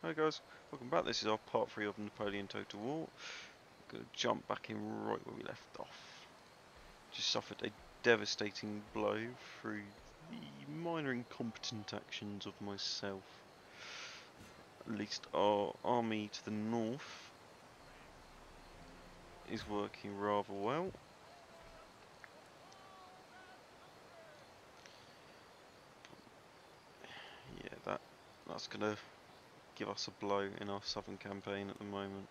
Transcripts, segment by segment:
Hi guys, welcome back. This is our part 3 of Napoleon Total War. We're going to jump back in right where we left off. Just suffered a devastating blow through the minor incompetent actions of myself. At least our army to the north is working rather well. Yeah, that's going to give us a blow in our southern campaign at the moment.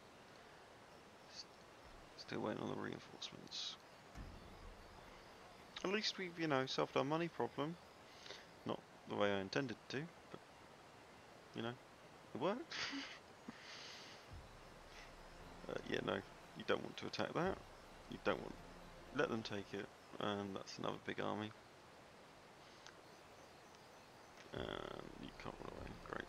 Still waiting on the reinforcements. At least we've, solved our money problem. Not the way I intended to, but, it worked. Yeah, no, you don't want to attack that. You don't want, let them take it, and that's another big army. And you can't run away, great.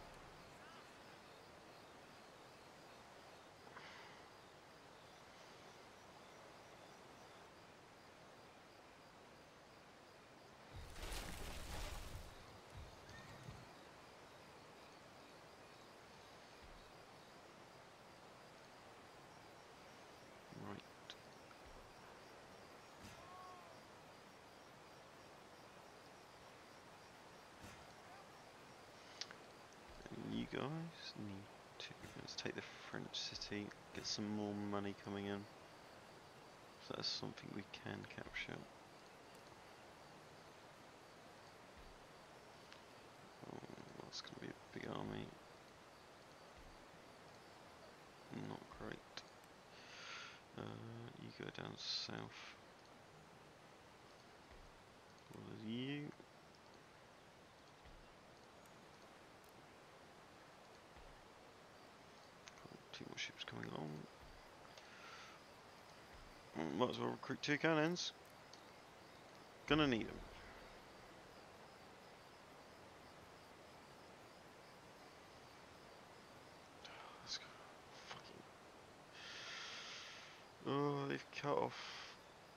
Right. And you guys need to, let's take the French city, get some more money coming in. So that's something we can capture. Oh, that's going to be a big army. Not great. You go down south. What are you? Two more ships coming along. Might as well recruit 2 cannons. Gonna need them. Let's go. Fucking. Oh, they've cut off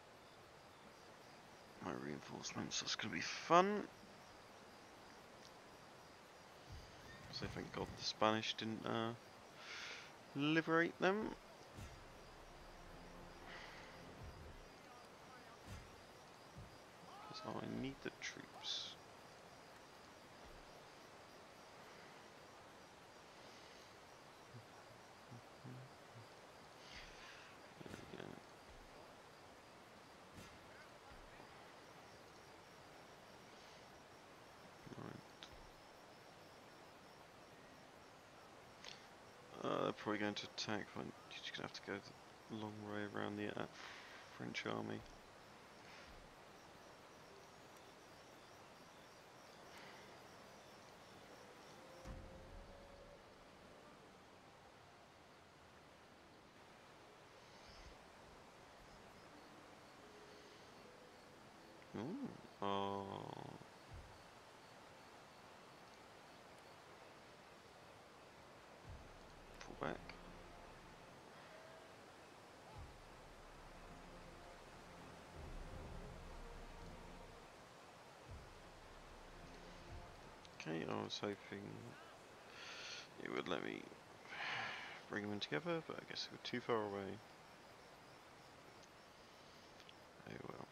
my reinforcements. That's gonna be fun. So thank God the Spanish didn't liberate them. Because I need the troops. There we go. Right. They're probably going to attack. You're just going to have to go the long way around the French army. Ooh. Oh. Pull back. Okay, I was hoping it would let me bring them in together, but I guess they were too far away. Oh well.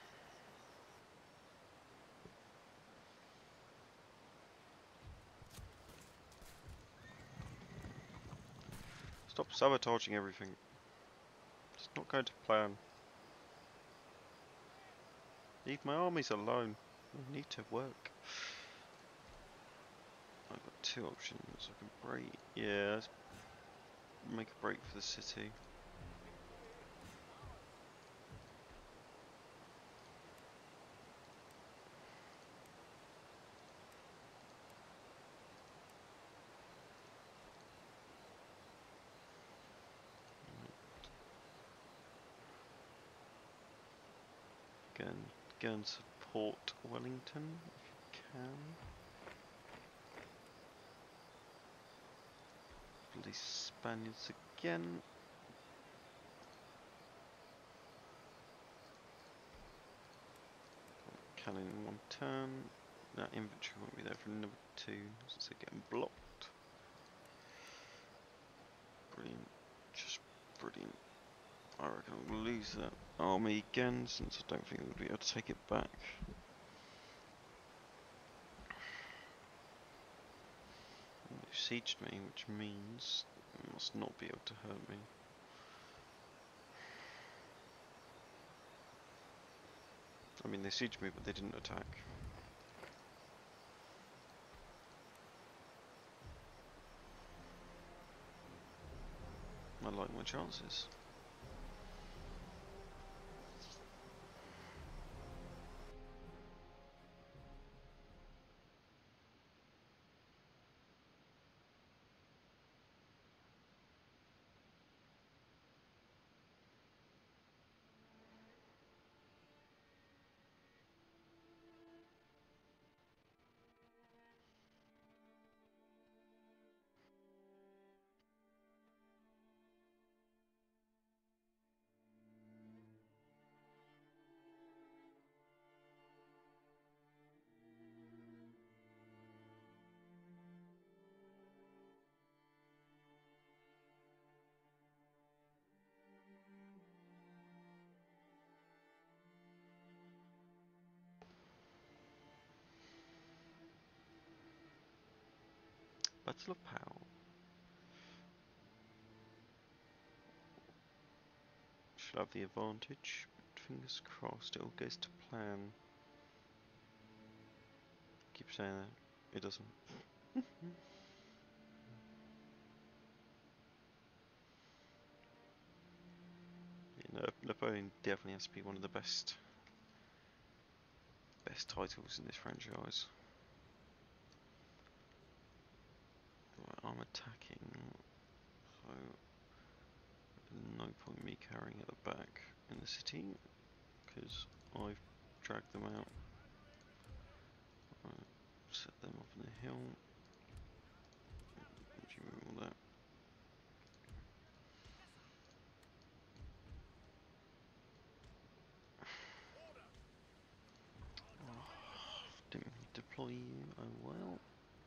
Stop sabotaging everything. It's not going to plan. Leave my armies alone. I need to work. I've got 2 options. I can break. Yeah, let's make a break for the city. Go and support Wellington if you can. Police Spaniards again. Cannon in 1 turn. That infantry won't be there for number 2, since they're getting blocked. brilliant. I reckon I'll lose that army again, since I don't think we'll be able to take it back. They've sieged me, which means they must not be able to hurt me. I mean, they sieged me, but they didn't attack. I like my chances. Battle of Pau. Should have the advantage, but fingers crossed it all goes to plan. Keep saying that, it doesn't. You know, Napoleon definitely has to be one of the best titles in this franchise. Right, I'm attacking, so no point me carrying at the back in the city, because I've dragged them out. Right, set them up on the hill. Do you remember that? Oh, didn't deploy you, oh well.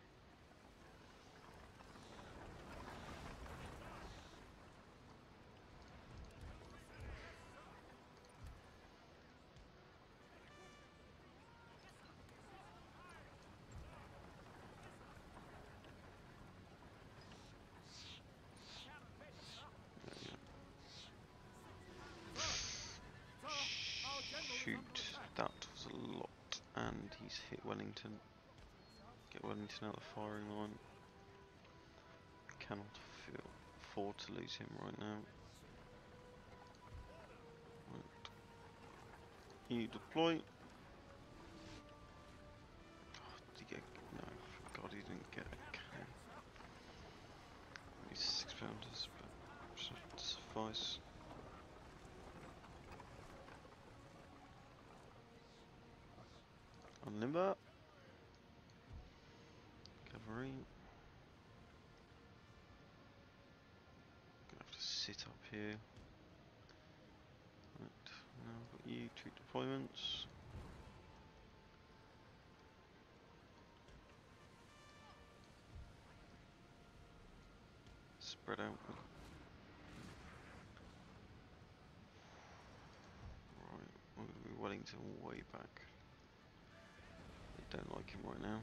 Shoot, that was a lot, and he's hit Wellington. Get Wellington out of the firing line. Cannot afford to lose him right now. Right. You deploy. Oh, did he get? No, God, he didn't get a cannon. These 6-pounders, but should suffice. Unlimber. Cavalry. Gonna have to sit up here. Right, now I've got you, troop deployments. Spread out. Right, we're going to be Wellington way back. They don't like him right now.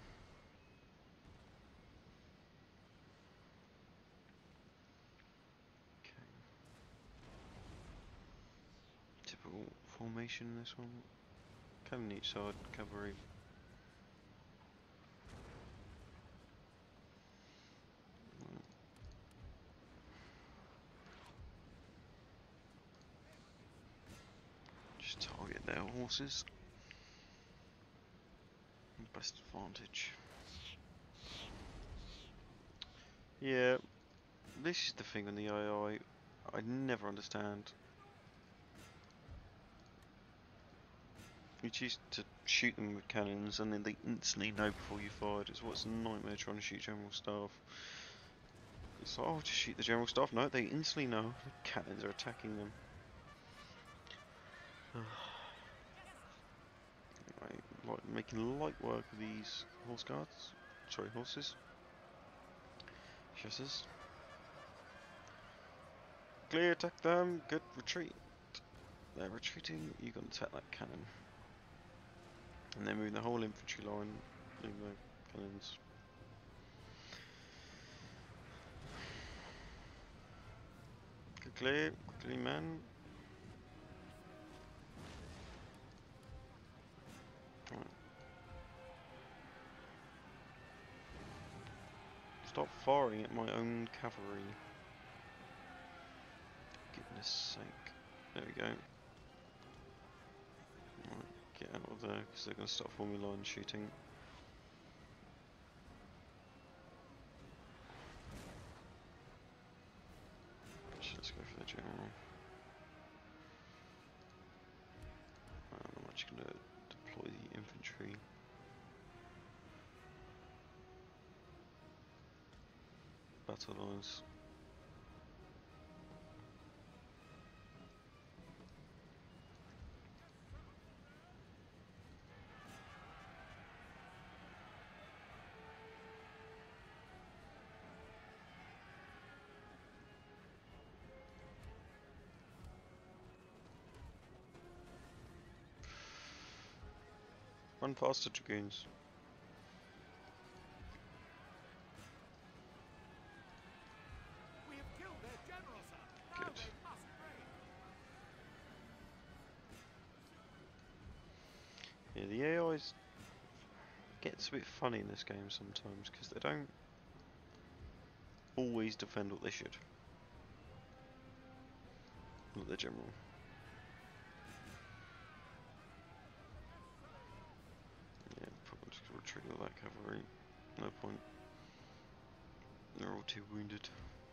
Okay. Typical formation in this one. Cannon each side, cavalry. Just target their horses. Best advantage. Yeah, this is the thing on the AI. I never understand. You choose to shoot them with cannons and then they instantly know before you fired. It's what's a nightmare trying to shoot general staff. It's like, oh, just shoot the general staff. No, they instantly know the cannons are attacking them. I like making light work of these horse guards. Sorry, horses. Chasseurs. Quickly attack them. Good retreat. They're retreating. You got to attack that cannon. And they're moving the whole infantry line. Leaving the cannons. Quickly, man. Right. Stop firing at my own cavalry. For goodness sake. There we go. Right, get out of there because they're going to start forming line shooting. Actually, let's go for the general. I'm actually going to deploy the infantry. Battle lines. Run faster, dragoons. We have killed their general, sir. Now Good. they must break. Yeah, the AIs gets a bit funny in this game sometimes because they don't always defend what they should. Not the general. Yeah, probably just gonna retreat all that cavalry. No point. They're all too wounded.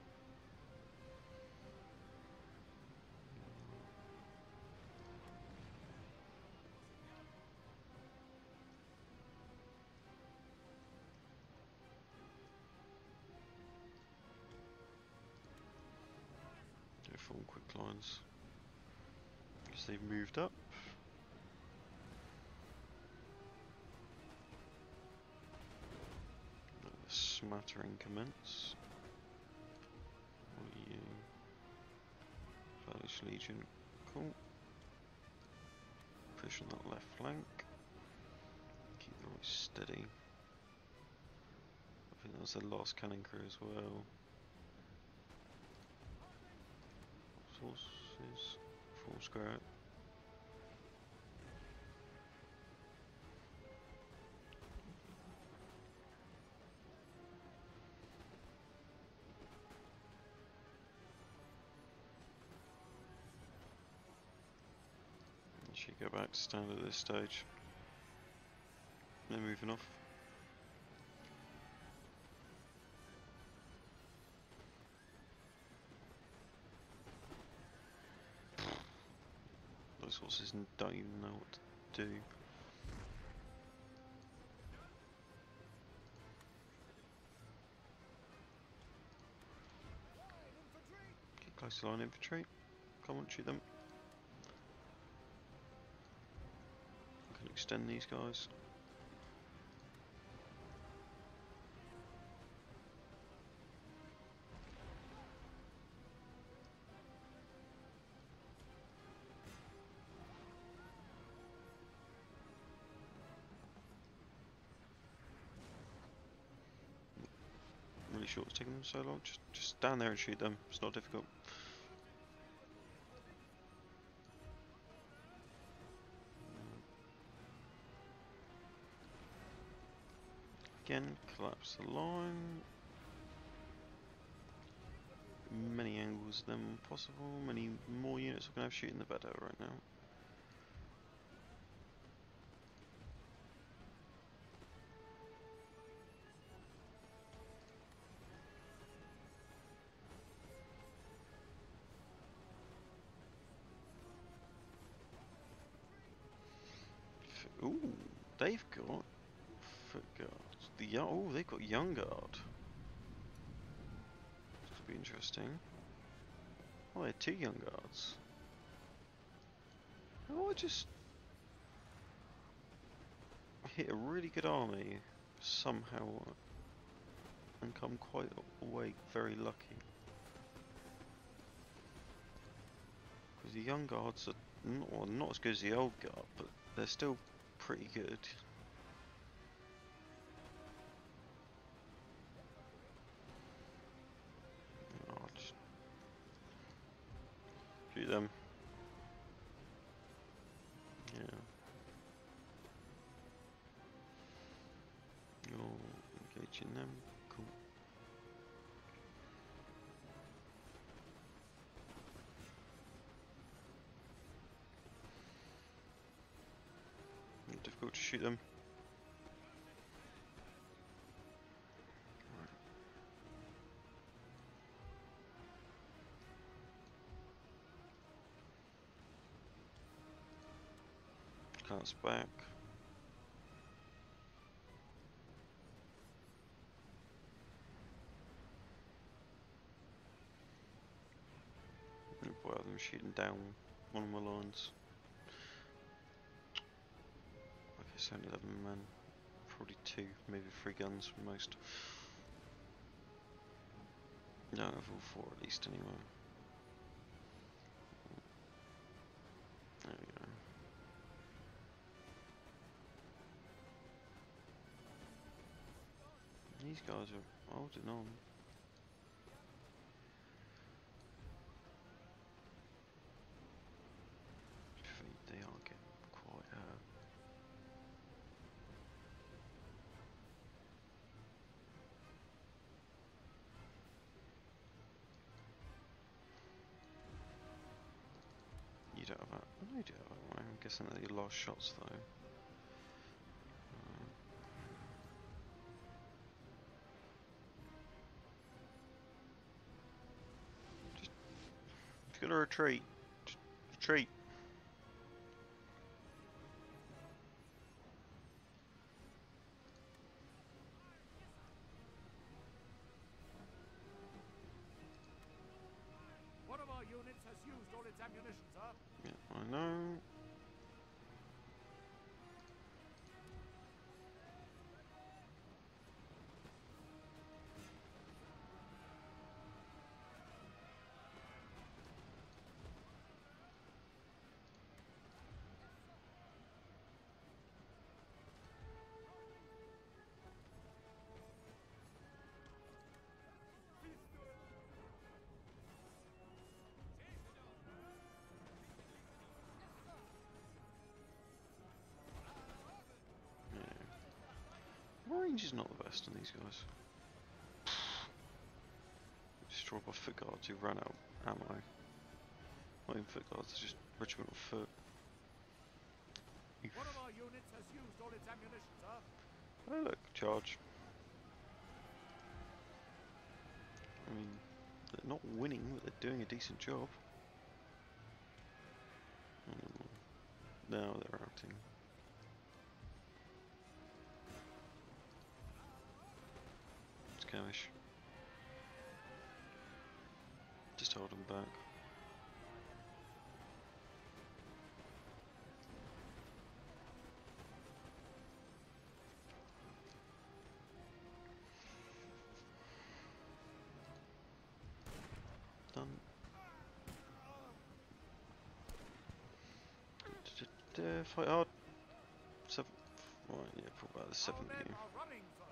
They form quick lines. Because they've moved up. Let the smattering commence. What are you? Polish Legion. Cool. Push on that left flank. Keep the right steady. I think that was the last cannon crew as well. Sources. Full square. Should go back to standard at this stage. They're moving off. Those horses don't even know what to do. Get close to line infantry. Come on, shoot them. I can extend these guys. Really sure it's taking them so long. Just stand there and shoot them. It's not difficult. Again, collapse the line. Many angles than possible. Many more units we're going to have shooting the better right now. Ooh, they've got foot guards. Oh, they've got young guard. This could be interesting. Oh, they're two young guards. Oh, I just hit a really good army somehow and come quite away very lucky. Because the young guards are not, well, not as good as the old guard, but they're still pretty good. I'll just shoot them. Yeah. You're engaging them. Cool. Difficult to shoot them. Cats back. Oh boy, I'm shooting down one of my lines. Okay, so only 11 men. Probably 2, maybe 3 guns for most. No, I've all 4 at least anyway. There we go. These guys are holding on. They are getting quite you don't have that. No, you do have that. I'm guessing that you lost shots though. Just gonna retreat. Just retreat. One of our units has used all its ammunition, sir. Yeah, I know. My range is not the best on these guys. Destroyed by foot guards who ran out of ammo. Not even foot guards, just regimental foot. One of our units has used all its ammunition, sir. Oh look, charge. I mean, they're not winning, but they're doing a decent job. Now they're outing. Skirmish. Just hold them back. Done. Fight hard. 7. Right, yeah, probably about the 7 Our of men you. are running, sir.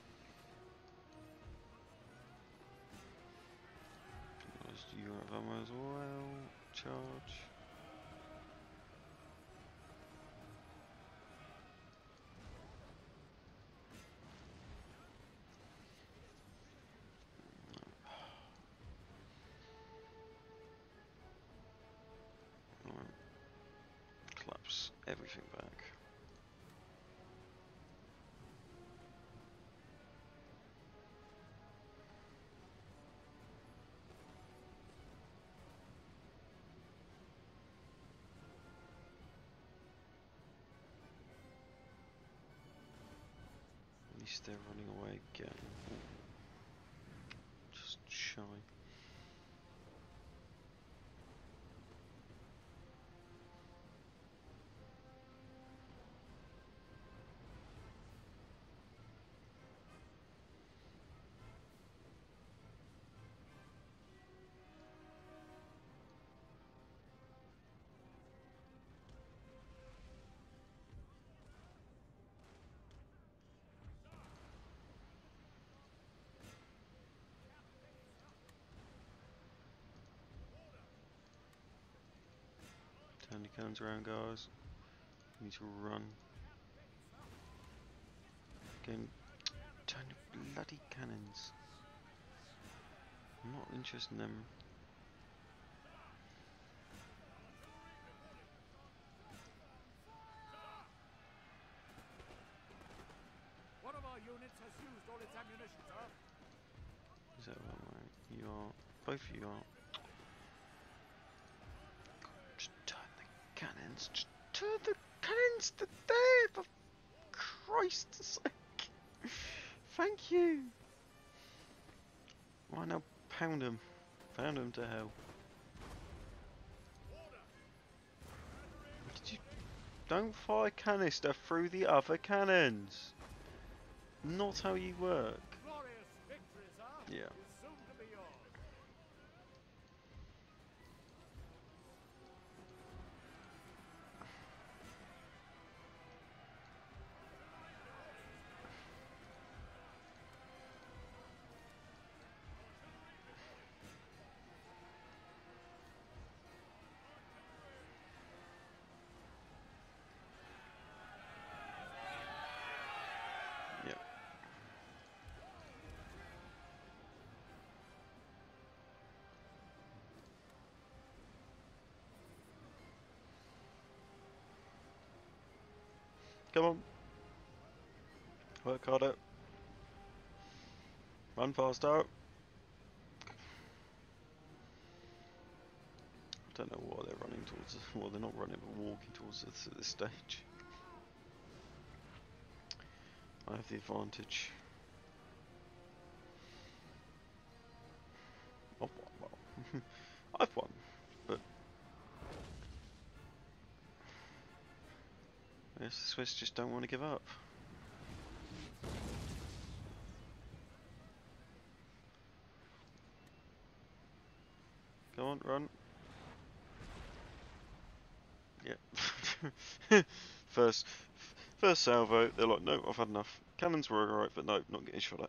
You have ammo as well. Charge. Alright. Collapse everything back. At least they're running away again. Ooh. Just shy. Turn the cannons around, guys. We need to run. Again, turn the bloody cannons. I'm not interested in them. One of our units has used all its ammunition, sir. Is that right? You are. Both of you are. Just turn the cannons. Just turn the cannons to there, for Christ's sake. Thank you. Right now, pound them. Pound them to hell. Did you... Don't fire canister through the other cannons. Not how you work. Glorious victory, sir. Yeah. Is soon to be yours. Yep. Come on. Work harder. Run faster. I don't know why they're running towards us. Well, they're not running, but walking towards us at this stage. I have the advantage. I've won. Well, I've won, but I guess the Swiss just don't want to give up. Go on, run. Yeah. first salvo, they're like, no, I've had enough. Cannons were alright, but no, not getting shot at.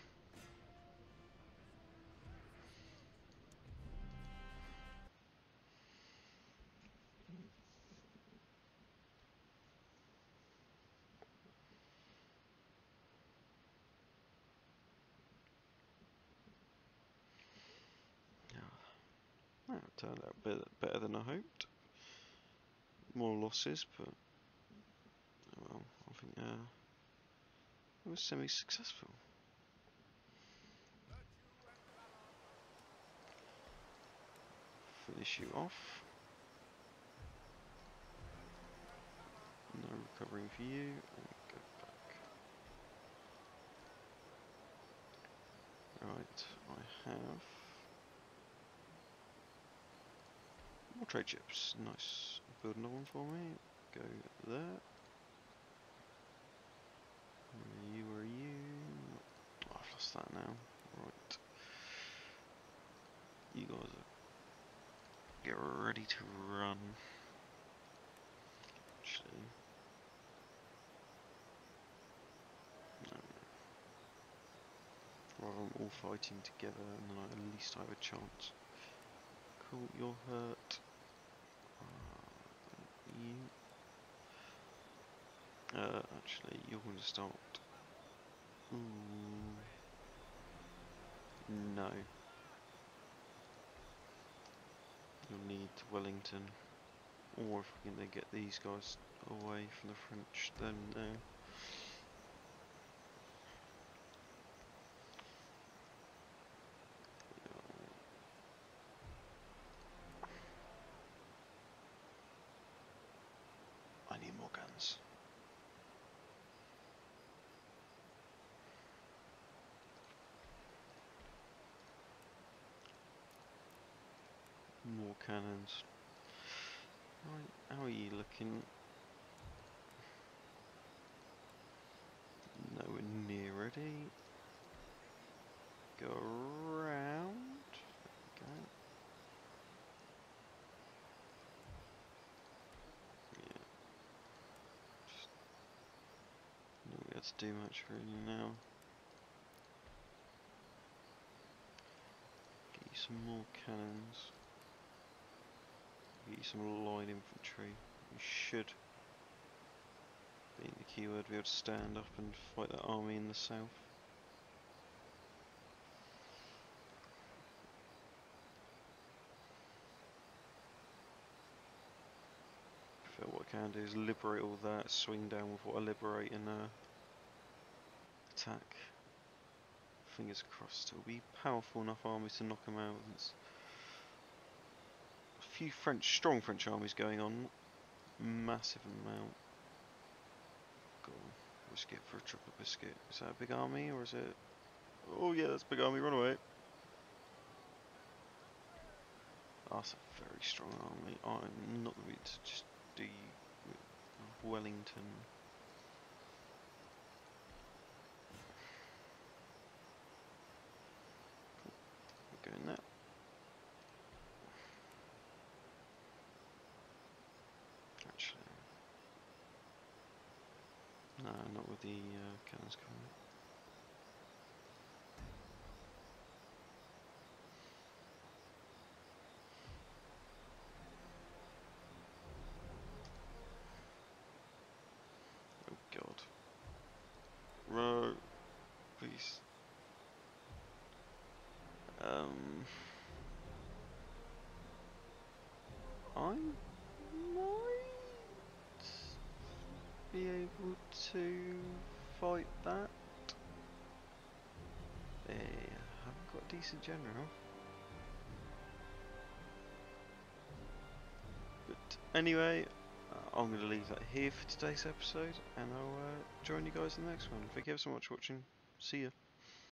Yeah, it turned out better than I hoped. More losses, but well, I think it was semi-successful. Finish you off. No recovering for you. And go back. Right, I have more trade chips. Nice. Build another one for me. Go there. Where are you? Oh, I've lost that now. Right. You guys are get ready to run. Actually. No. Rather than all fighting together and then at least I have a chance. Cool, you're hurt. You. Actually, you're going to start. Ooh. No. You'll need Wellington. Or if we can then get these guys away from the French, then no. I need more guns. More cannons. Right, how are you looking? Nowhere near ready. Go around. There we go. Yeah. Just not be able to do much really now. Get you some more cannons. Get you some line infantry. You should, being the keyword, be able to stand up and fight that army in the south. So what I can do is liberate all that, swing down with what I liberate and attack. Fingers crossed it'll be powerful enough armies to knock them out. There's a few strong French armies going on, not massive amount. Go on, risk it for a triple biscuit. Is that a big army or is it? Oh yeah, that's a big army, run away. That's a very strong army. I'm not going to just do Wellington. We're going that. Actually, no, not with the cannons coming. Oh god. Row, please. I might be able to fight that. I haven't got a decent general. But anyway, I'm going to leave that here for today's episode, and I'll join you guys in the next one. Thank you ever so much for watching. See ya.